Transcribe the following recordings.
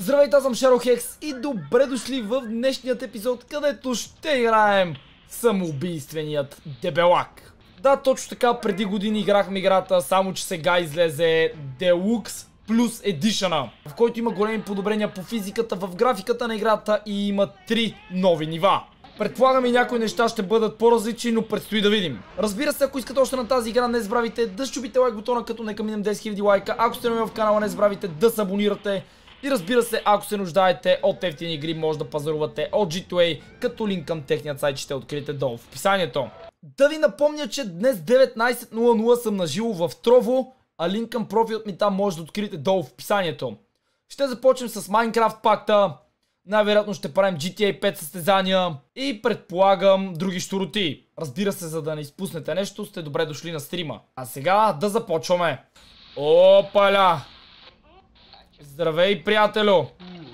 Здравейте, аз съм Шерохекс и добре дошли в днешният епизод, където ще играем самоубийственият дебелак. Да, точно така, преди години играхме играта, само че сега излезе Deluxe Plus Edition, в който има големи подобрения по физиката, в графиката на играта и има 3 нови нива. Предполагам и някои неща ще бъдат по-различни, но предстои да видим. Разбира се, ако искате още на тази игра, не забравяйте да щупите лайк бутона, като нека минем 10 000 лайка. Ако сте нови в канала, не забравяйте да се абонирате. И разбира се, ако се нуждаете от ефтини игри, може да пазарувате от G2A, като линк към техният сайт ще откриете долу в описанието. Да ви напомня, че днес 19:00 съм наживо в Trovo, а линк към профилът ми там може да откриете долу в описанието. Ще започнем с Minecraft пакта, най-вероятно ще правим GTA 5 състезания и предполагам други щуроти. Разбира се, за да не изпуснете нещо, сте добре дошли на стрима. А сега да започваме. Опаля! Здравей, приятелю!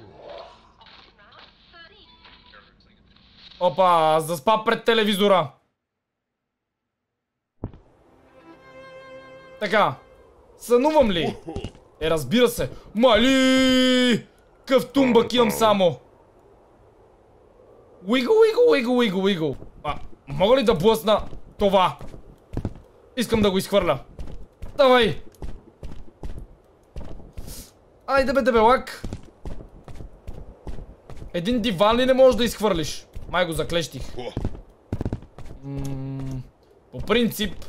Опа, заспа пред телевизора. Така, сънувам ли? Разбира се. Мали! Къв тумбак имам само. Уигъл. Мога ли да блъсна това? Искам да го изхвърля. Давай! Айде бе, дебелак. Един диван ли не можеш да изхвърлиш? Май го заклещих. По принцип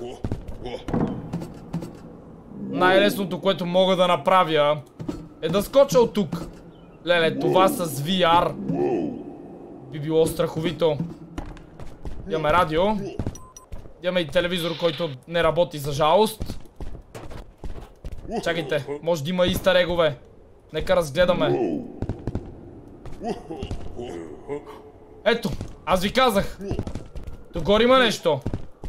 най-лесното, което мога да направя, е да скоча от тук. Леле, това с VR би било страховито. Имаме радио. Имаме и телевизор, който не работи за жалост. Чакайте, може да има истарегове. Нека разгледаме. Ето, аз ви казах. Догоре има нещо.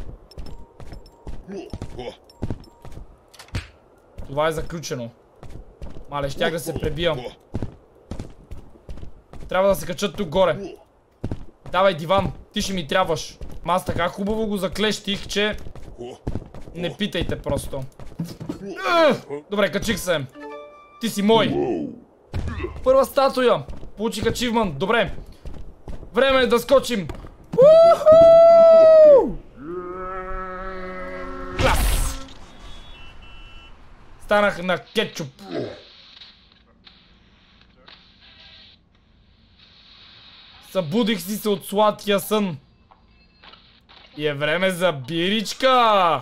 Това е заключено. Мале, щях да се пребия. Трябва да се качат тук горе. Давай, диван, ти ще ми трябваш. Аз така хубаво го заклещих, че не питайте просто. Добре, качих се. Ти си мой. Първа статуя. Получих ачивмънт. Добре. Време е да скочим. Клас. Станах на кетчуп. Събудих си се от сладкия сън. И е време за биричка.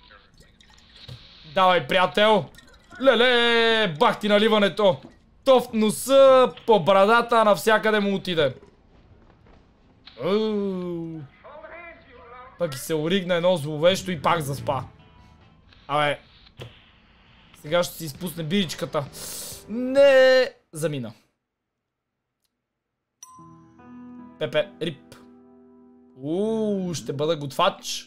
Давай, приятел. Леле, бах ти наливането. То в носа, по брадата, навсякъде му отиде. Пък и се оригна едно зловещо и пак заспа. Абе, сега ще си изпусне биричката. Не, замина. Пепе, рип. Ще бъда готвач.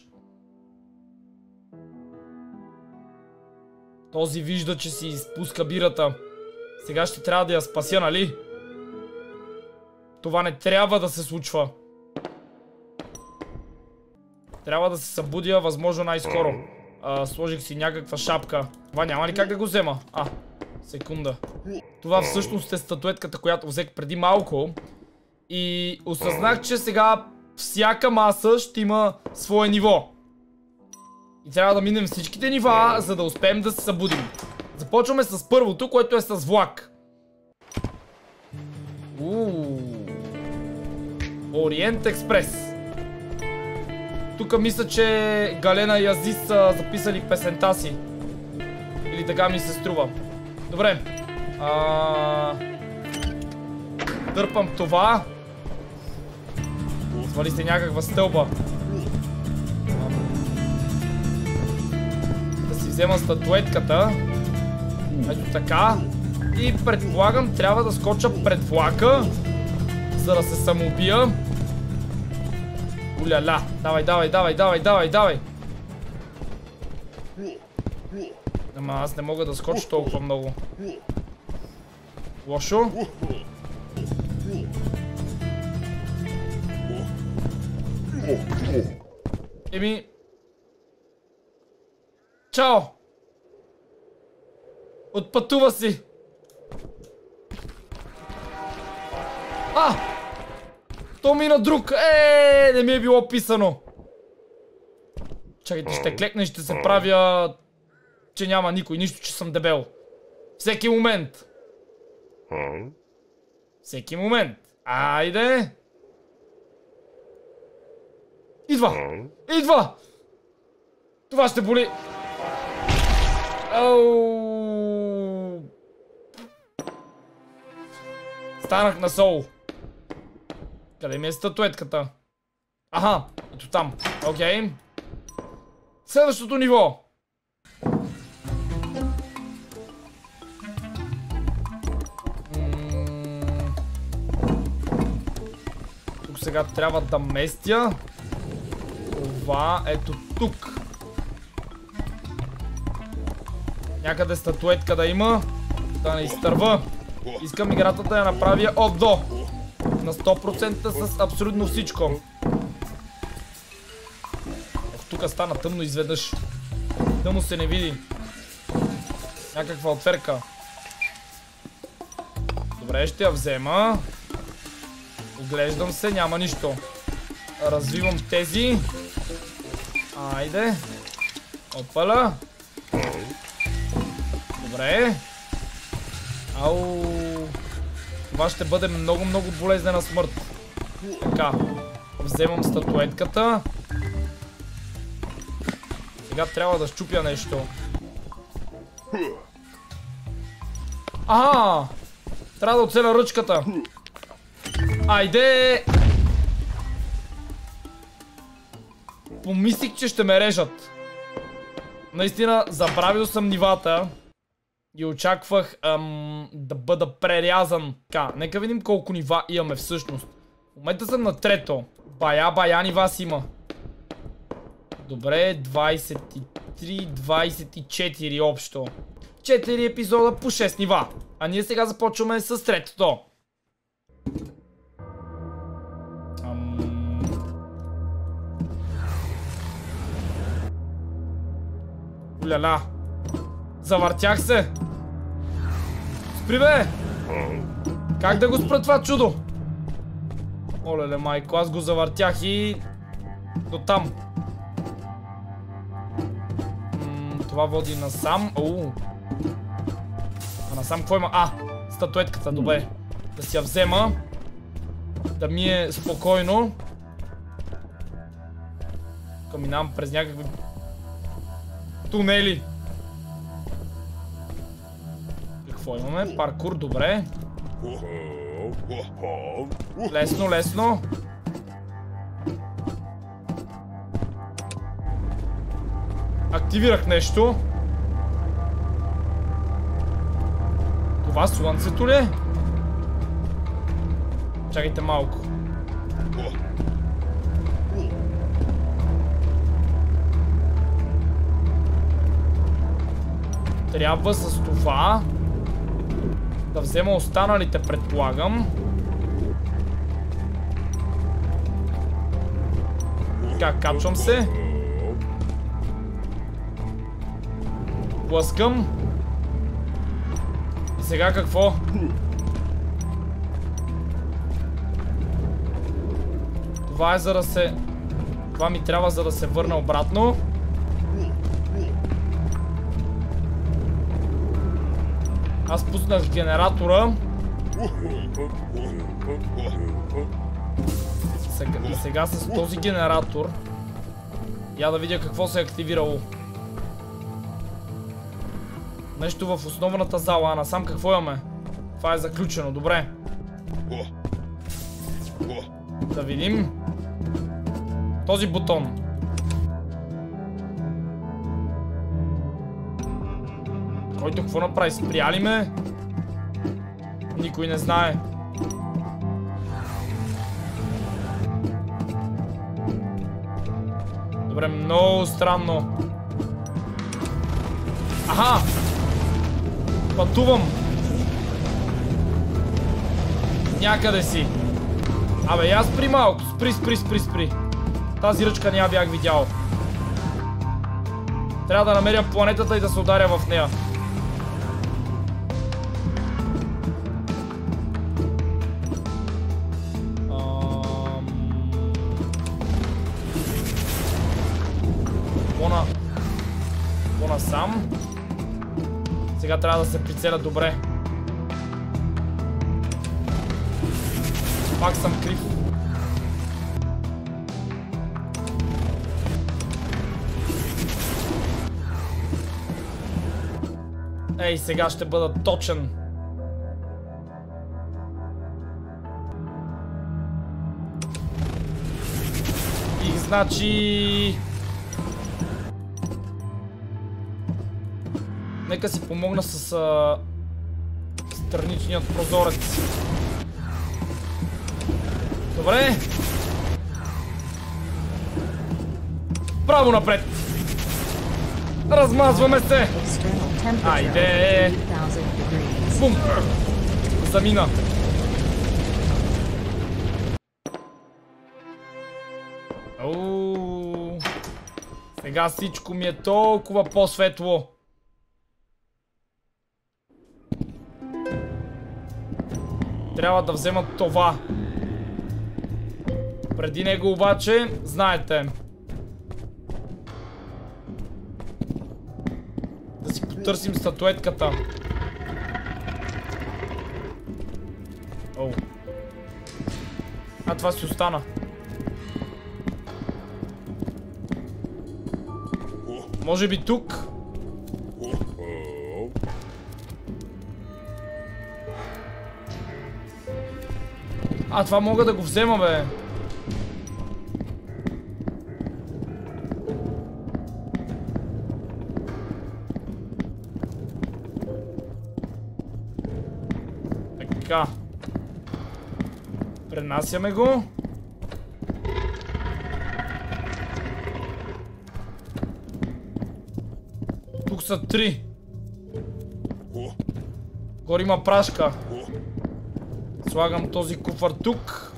Този вижда, че си изпуска бирата. Сега ще трябва да я спася, нали? Това не трябва да се случва. Трябва да се събудя възможно най-скоро. Сложих си някаква шапка. Това няма ли как да го взема? Секунда. Това всъщност е статуетката, която взех преди малко. И осъзнах, че сега всяка маса ще има свое ниво. И трябва да минем всичките нива, за да успеем да се събудим. Започваме с първото, което е с влак. Ориент Експрес. Тук мисля, че Галена и Азис са записали песента си. Или така ми се струва. Добре. Дърпам това. Свали се някаква стълба. Да си взема статуетката. Ето така. И предполагам, трябва да скоча пред влака, за да се самоубия. Уляля. Давай. Ама аз не мога да скоча толкова много. Лошо. Еми... Чао! Отпътува си! То мина друг! Не ми е било писано! Чакайте, ще клекна и ще се правя, че няма никой, нищо, че съм дебел. Всеки момент. Всеки момент. Айде! Идва! Идва! Това ще боли! Ау! Станах на соло. Къде ми е статуетката? Аха, ето там. Окей. Следващото ниво. Тук сега трябва да местя. Това ето тук. Някъде статуетка да има. Да не изтърва. Искам играта да я направя от до. На 100% с абсолютно всичко. Тук стана тъмно изведнъж. Тъмно се не види. Някаква отверка. Добре, ще я взема. Оглеждам се, няма нищо. Развивам тези. Айде. Опала. Добре. Ау. Това ще бъде много болезнена смърт. Така. Вземам статуетката. Сега трябва да щупя нещо. Аха! Трябва да оцеля ръчката. Айде! Помислих, че ще ме режат. Наистина, забравил съм нивата. И очаквах да бъда прерязан. Така, нека видим колко нива имаме всъщност. В момента съм на трето. Бая нива си има. Добре, 23, 24 общо. 4 епизода по 6 нива. А ние сега започваме с третото. Уляля. Завъртях се. Спри бе! Как да го спра това чудо? Олеле майко, аз го завъртях и... до там. Това води насам. А насам какво има? Статуетката, добре. Да си я взема. Да ми е спокойно. Минавам през някакви тунели. Какво имаме? Паркур, добре. Лесно, лесно. Активирах нещо. Това слънцето ли е? Чакайте малко. Трябва с това да взема останалите, предполагам. Така, качвам се. Блъскам. И сега какво? Това е за да се... Това ми трябва за да се върна обратно. Аз пуснах генератора. И сега с този генератор я да видя какво се е активирало. Нещо в основната зала, а насам какво имаме? Това е заключено, добре. Да видим. Този бутон. Който какво направи? Спря ли ме? Никой не знае. Добре, много странно. Аха! Пътувам. Някъде си. Абе, я спри малко. Спри. Тази ръчка не я бях видял. Трябва да намеря планетата и да се ударя в нея. насам. Сега трябва да се прицеля добре. Пак съм крив. Ей, сега ще бъда точен. И значи... Нека си помогна с страничният прозорец. Добре. Право напред. Размазваме се. Айде. Бум. Замина. Оу. Сега всичко ми е толкова по-светло. Трябва да взема това. Преди него обаче, знаете, да си потърсим статуетката. Оу. А, това си остана. Може би тук? А, това мога да го взема, бе. Така. Пренасяме го. Тук са 3. Горе има прашка. Слагам този куфар тук.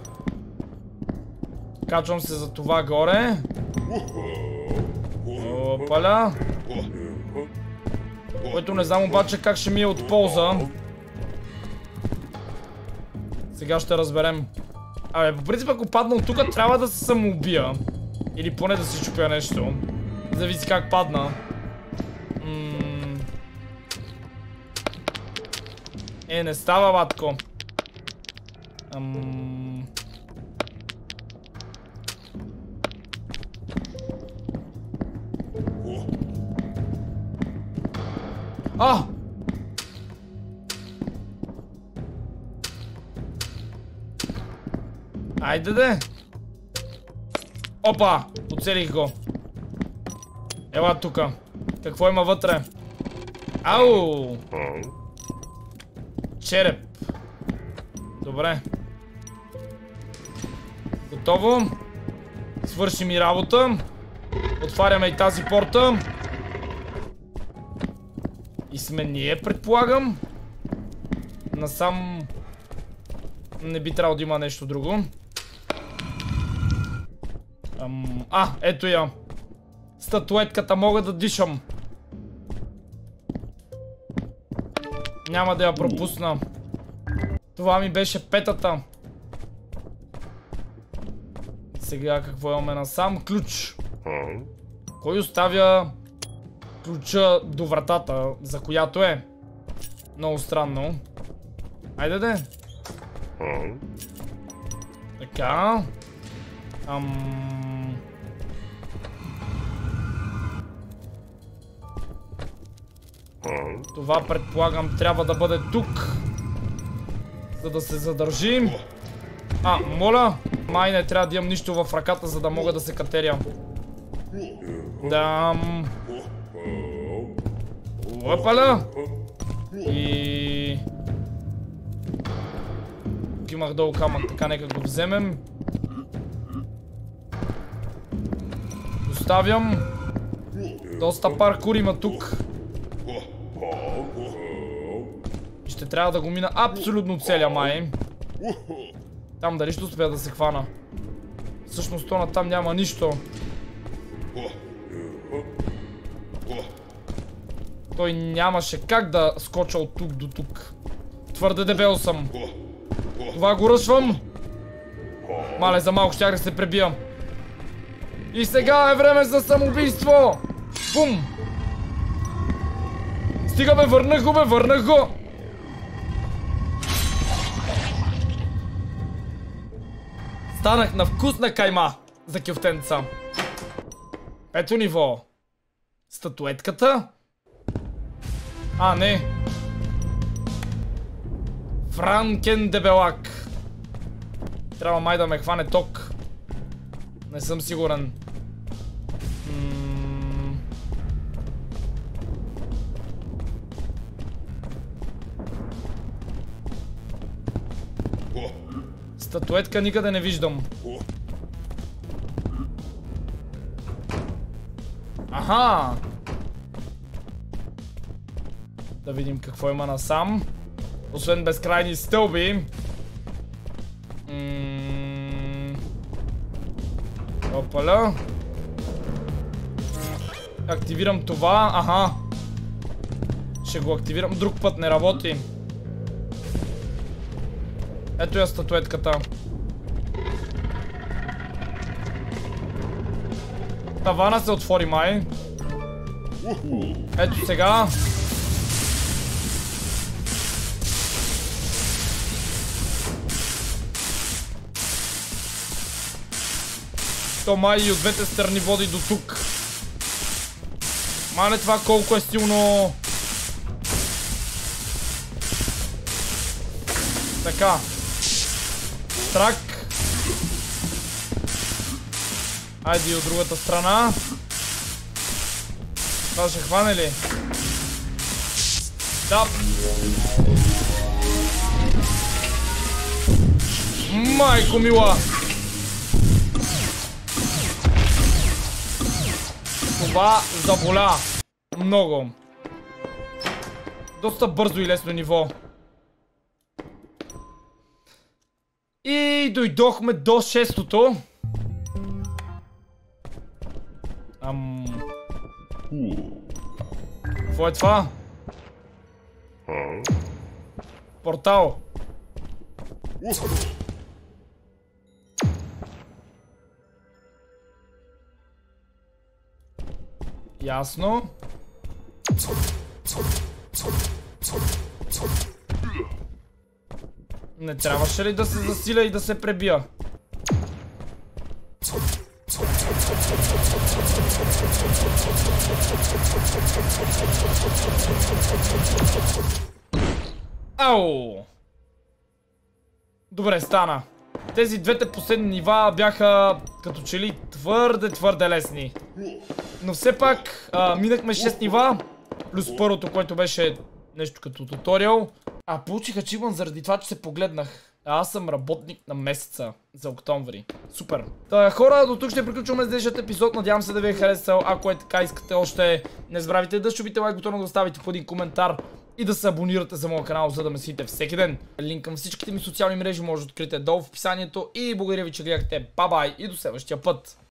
Качвам се за това горе. Опаля. Което не знам обаче как ще ми е от полза. Сега ще разберем. Абе, по принцип ако падна от тук, трябва да се самоубия. Или поне да си чупя нещо. Зависи как падна. Не става, батко. А! Айде де! Опа! Оцелих го. Ела тука. Какво има вътре? Ау! Череп. Добре. Готово. Свърши ми работа. Отваряме и тази порта. И сме ние, предполагам. Насам не би трябвало да има нещо друго. Ето я. Статуетката, мога да дишам. Няма да я пропусна. Това ми беше петата. Сега какво имаме насам? Ключ. Кой оставя ключа до вратата, за която е? Много странно. Айде де. Така. Това предполагам трябва да бъде тук. За да се задържим. Моля. Май не трябва да имам нищо в ръката, за да мога да се катеря. Опаля. И... Тук имах долу камък, така нека го вземем. Оставям. Доста паркур има тук. И ще трябва да го мина абсолютно целия, май. Там дали ще успея да се хвана. Всъщност то на там няма нищо. Той нямаше как да скоча от тук до тук. Твърде дебел съм. Това го ръшвам. Мале, за малко щях да се пребия. И сега е време за самоубийство. Бум. Стига бе, върнах го! Станах на вкусна кайма за кюфтенца. Пето ниво. Статуетката? А, не. Франкен дебелак. Трябва май да ме хване ток. Не съм сигурен. Статуетка никъде не виждам. Аха! Да видим какво има насам. Освен безкрайни стълби. Опаля. Активирам това. Аха. Ще го активирам друг път, не работи. Ето я статуетката. Тавана се отвори май. Ето сега. То май и от двете страни води до тук. Мале това колко е силно. Така. Трак. Айде и от другата страна. Това ще хване ли? Да. Майко мила. Това заболя. Много. Доста бързо и лесно ниво. И дойдохме до 6-тото. Какво е това? Портал. Ясно. Не трябваше ли да се засиля и да се пребия? Ау! Добре, стана. Тези двете последни нива бяха като че ли твърде лесни. Но все пак минахме 6 нива, плюс първото, което беше нещо като туториал. Получих ачивмънт заради това, че се погледнах. Аз съм работник на месеца за октомври. Супер. Хора, до тук ще приключваме с днешният епизод. Надявам се да ви е харесал. Ако е така, искате още, не забравяйте да щупите лайк бутона, да оставите по един коментар и да се абонирате за моя канал, за да ме следите всеки ден. Линк към всичките ми социални мрежи може да откриете долу в описанието. И благодаря ви, че гледахте. Бай-бай и до следващия път.